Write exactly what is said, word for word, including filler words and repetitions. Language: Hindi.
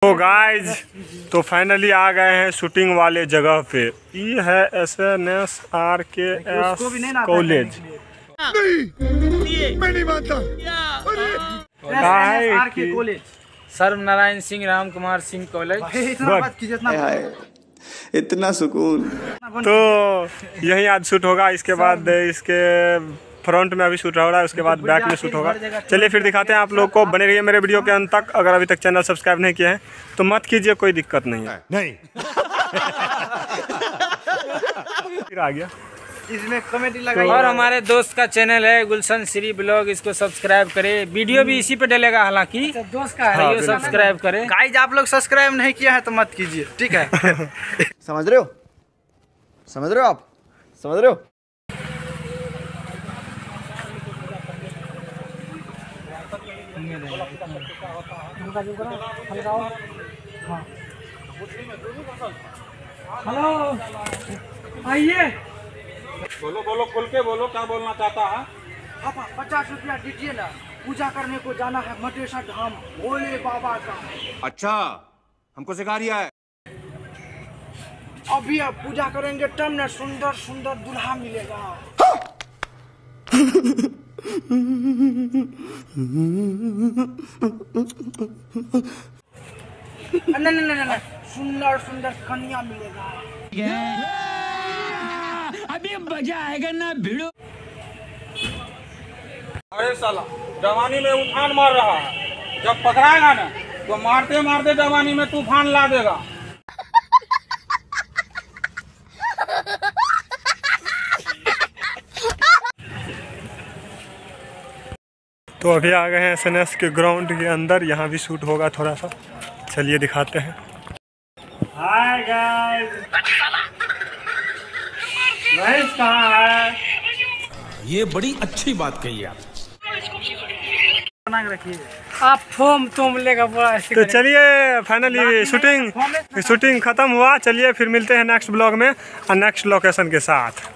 तो गाइज तो फाइनली आ गए हैं शूटिंग वाले जगह पे। ये है S N S R K S college. मैं नहीं मानता। सर्व नारायण सिंह राम कुमार सिंह कॉलेज। इतना सुकून। तो यही आज शूट होगा, इसके बाद इसके फ्रंट में अभी शूट हो रहा है, उसके बाद बैक में शूट होगा। चलिए फिर दिखाते हैं आप लोग को, बने रहिए मेरे वीडियो के अंत तक। अगर अभी तक चैनल सब्सक्राइब नहीं किए हैं तो मत कीजिए, कोई दिक्कत नहीं है। नहीं फिर आ गया इसमें कमेटी लगाई। और हमारे दोस्त का चैनल है गुलशन श्री ब्लॉग, इसको सब्सक्राइब करें। वीडियो भी इसी पे डलेगा, हालांकि दोस्त का है, ये सब्सक्राइब करें। गाइस आप लोग सब्सक्राइब नहीं किया है तो मत कीजिए, ठीक है। समझ रहे हो, समझ रहे हो आप, समझ रहे हो। हेलो आइए, बोलो बोलो, खुल के बोलो, क्या बोलना चाहता है। पापा पचास रुपया दीजिए ना, पूजा करने को जाना है मटेश्वर धाम भोले बाबा का। अच्छा, हमको सिखा रिया है। अभी अब पूजा करेंगे तब ना सुंदर सुंदर दूल्हा मिलेगा। नहीं नहीं नहीं नहीं, सुंदर सुंदर कन्या मिलेगा। अभी मजा आएगा ना भिड़ो। अरे साला जवानी में उफान मार रहा है, जब पकड़ाएगा ना तो मारते मारते जवानी में तूफान ला देगा। तो अभी आ गए हैं एस एन एस के ग्राउंड के अंदर, यहाँ भी शूट होगा थोड़ा सा। चलिए दिखाते हैं। हाय गाइस, महेश कहाँ है? ये बड़ी अच्छी बात कही आप। आप फोम तुम लेगा पूरा। तो चलिए फाइनली शूटिंग शूटिंग खत्म हुआ। चलिए फिर मिलते हैं नेक्स्ट ब्लॉग में और नेक्स्ट लोकेशन के साथ।